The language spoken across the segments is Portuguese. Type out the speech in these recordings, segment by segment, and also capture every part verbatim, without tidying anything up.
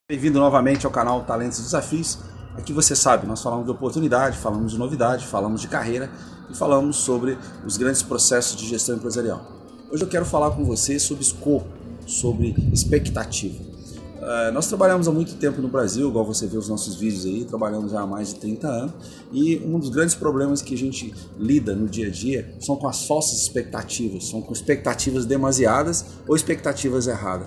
Bem-vindo novamente ao canal Talentos e Desafios. Aqui você sabe, nós falamos de oportunidade, falamos de novidade, falamos de carreira e falamos sobre os grandes processos de gestão empresarial. Hoje eu quero falar com você sobre escopo, sobre expectativa. Uh, nós trabalhamos há muito tempo no Brasil, igual você vê os nossos vídeos aí, trabalhamos já há mais de trinta anos, e um dos grandes problemas que a gente lida no dia a dia são com as falsas expectativas, são com expectativas demasiadas ou expectativas erradas.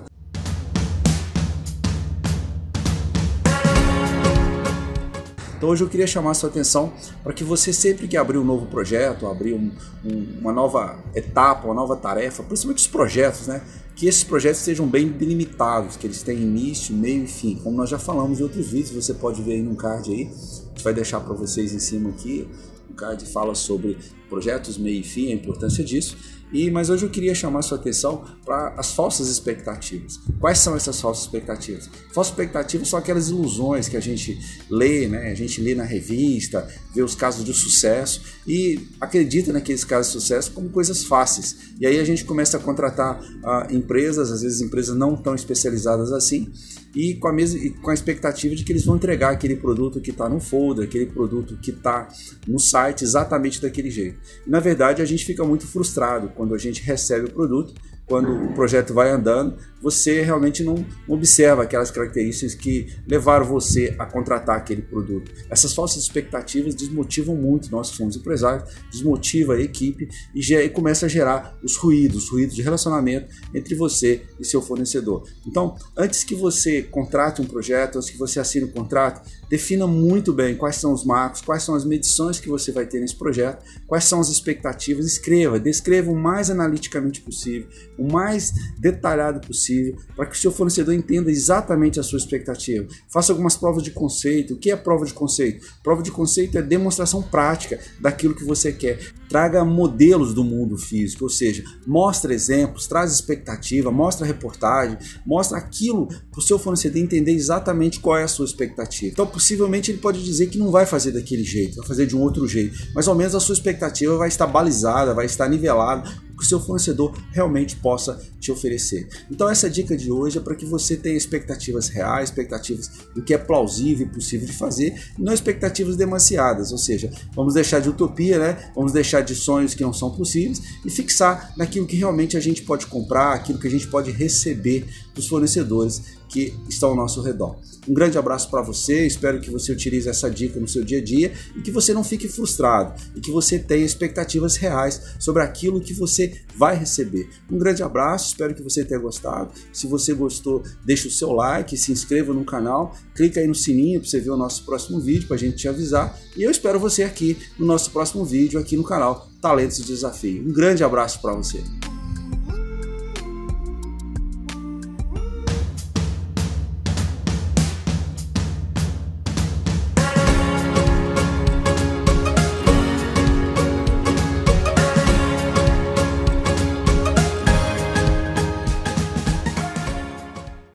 Então hoje eu queria chamar a sua atenção para que você sempre que abrir um novo projeto, abrir um, um, uma nova etapa, uma nova tarefa, principalmente os projetos, né? Que esses projetos sejam bem delimitados, que eles tenham início, meio e fim. Como nós já falamos em outros vídeos, você pode ver aí no card aí, a gente vai deixar para vocês em cima aqui. O card fala sobre projetos, meio e fim, a importância disso. E, mas hoje eu queria chamar a sua atenção para as falsas expectativas. Quais são essas falsas expectativas? Falsas expectativas são aquelas ilusões que a gente lê, né? A gente lê na revista, vê os casos de sucesso e acredita naqueles casos de sucesso como coisas fáceis. E aí a gente começa a contratar uh, empresas, às vezes empresas não tão especializadas assim, e com a, mesma, e com a expectativa de que eles vão entregar aquele produto que está no folder, aquele produto que está no site exatamente daquele jeito. E, na verdade, a gente fica muito frustrado quando a gente recebe o produto, quando o projeto vai andando, você realmente não observa aquelas características que levaram você a contratar aquele produto. Essas falsas expectativas desmotivam muito nós que somos empresários, desmotiva a equipe e, e começa a gerar os ruídos, os ruídos de relacionamento entre você e seu fornecedor. Então, antes que você contrate um projeto, antes que você assine um contrato, defina muito bem quais são os marcos, quais são as medições que você vai ter nesse projeto, quais são as expectativas, escreva, descreva o mais analiticamente possível, o mais detalhado possível, para que o seu fornecedor entenda exatamente a sua expectativa. Faça algumas provas de conceito. O que é prova de conceito? Prova de conceito é demonstração prática daquilo que você quer. Traga modelos do mundo físico, ou seja, mostra exemplos, traz expectativa, mostra reportagem, mostra aquilo para o seu fornecedor entender exatamente qual é a sua expectativa. Então, possivelmente ele pode dizer que não vai fazer daquele jeito, vai fazer de um outro jeito, mas ao menos a sua expectativa vai estar balizada, vai estar nivelada, que o seu fornecedor realmente possa te oferecer. Então essa dica de hoje é para que você tenha expectativas reais, expectativas do que é plausível e possível de fazer, e não expectativas demasiadas, ou seja, vamos deixar de utopia, né? Vamos deixar de sonhos que não são possíveis e fixar naquilo que realmente a gente pode comprar, aquilo que a gente pode receber dos fornecedores que estão ao nosso redor. Um grande abraço para você, espero que você utilize essa dica no seu dia a dia e que você não fique frustrado e que você tenha expectativas reais sobre aquilo que você vai receber. Um grande abraço, espero que você tenha gostado. Se você gostou, deixa o seu like, se inscreva no canal, clica aí no sininho para você ver o nosso próximo vídeo, para a gente te avisar. E eu espero você aqui no nosso próximo vídeo, aqui no canal Talentos e Desafio. Um grande abraço para você.